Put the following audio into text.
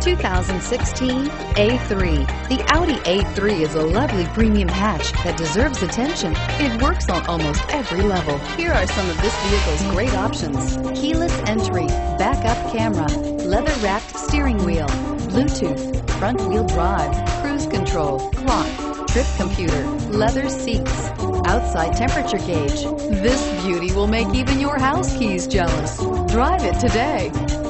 2016 A3. The Audi A3 is a lovely premium hatch that deserves attention. It works on almost every level. Here are some of this vehicle's great options: keyless entry, backup camera, leather-wrapped steering wheel, Bluetooth, front-wheel drive, cruise control, clock, trip computer, leather seats, outside temperature gauge. This beauty will make even your house keys jealous. Drive it today.